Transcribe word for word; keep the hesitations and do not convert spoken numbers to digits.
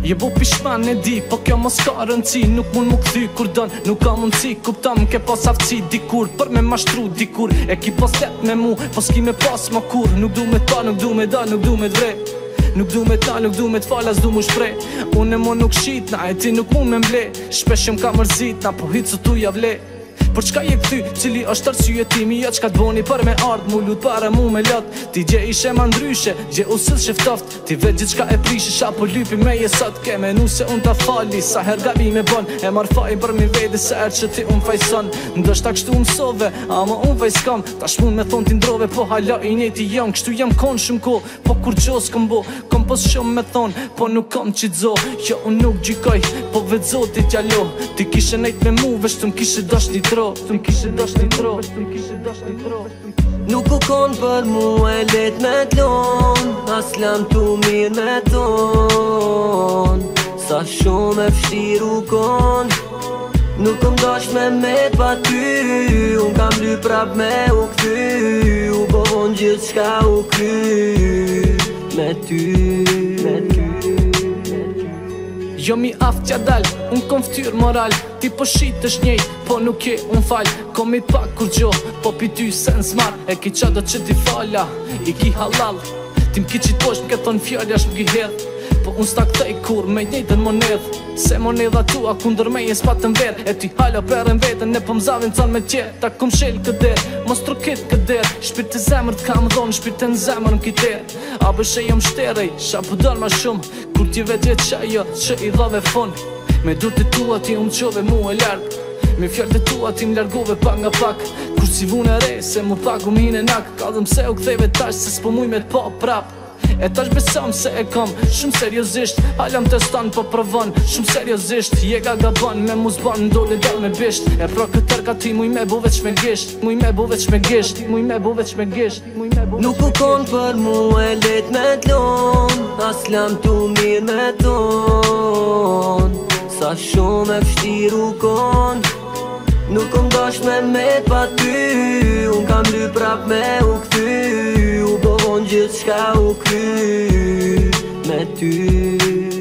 Je bo pishman e di, po kjo mos ka rëndësi. Nuk mund mu këthy kur dën, nuk ka mundësi. Kuptam ke pas aftësi dikur, për me mashtru dikur. E ki pas let me mu, po s'ki me pas ma kur. Nuk du me ta, nuk du me da, nuk du me dvre. Nuk du me ta, nuk du me t'fala, s'du mu shprej. Unë e mo nuk shitna, e ti nuk mund me mble. Shpesh jem ka mërzitna, po hitë së tu javle. Për çka je këthy, cili është arsye timi, jo çka t'boni për me ardh, mu lut para mu me lot. Ti gje ishe ma ndryshe, gje u sill sheftoft. Ti vet gjithçka e prishesh apo lypi me je sot. Ke menu se unë ta fali, sa her gabime bon. E marr fajin për mi vete se erë që ti unë fajson. Ndoshta kështu mësove, ama unë faj s'kam. Tash mund me thon ti ndrove, po hala i njëti jam. Kështu jam kon shumë ko, po kur gjo s'këm bo. Kom pos shumë me thon, po nuk kom qizo. Jo unë nuk gjykoj, po vet zoti t'jallo. Ti kishe nejt me mu, veç t'm kishe dosh një tro. T'm kishe dosh një tro, t'm kishe dosh një tro. Nuk u kon për mu e let me t'lon, as lam tu mirë me ton. Sa shumë e fshtir u kon, nuk um dosh me met pa ty. Unë kam ly prap me u këthy, u bon gjithë shka u kry. Me ty, me ty. Jo mi aftja dal, unë kom ftyr moral. Ti po shit është njej, po nuk je unë fal. Kom i pak kur gjo, po pi ty se n'zmar. E ki qa do që ti fala, i ki halal. Ti m'ki qit posh m'ke thon fjallja sh m'ki hedh. Po unë s'ta këtej kur me njejtën monedh. Se monedha tua kundër me jes patën ver. E ti halo perën vetën, e po m'zavin con me tjerë. Ta kum shel këder, mos trokit këder. Shpirt e zemër t'kam dhonë, shpirt e n'zemër m'kiter. A bëshe jom shterej, sha po dal ma shumë. Kur ti vet jet qa jo, që i dhave fun. Me dur të tua ti umë qove mu e larg. Me fjallë të tua ti m'largove pak nga pak. Kur si vune re, se mu pak u mine nak. Ka dhe mse u ktheve tash, se s'po muj me t'po prap. E tash besam se e kom, shumë seriozisht. Hala m'teston po provon, shumë seriozisht. Je ga gabon, me mu zban, ndole dal me bisht. E pra këtër ka ti muj me bu veç me gisht. Muj me bu veç me gisht, muj me bu veç me gisht. Nuk u kon për mu e let me t'lon, as lam tu mirë me ton. Sa shumë e fshtir u kon, nuk um dosh me met pa ty. Unë kam ly prap me u këthy, u bon gjithë shka u kry. Me ty.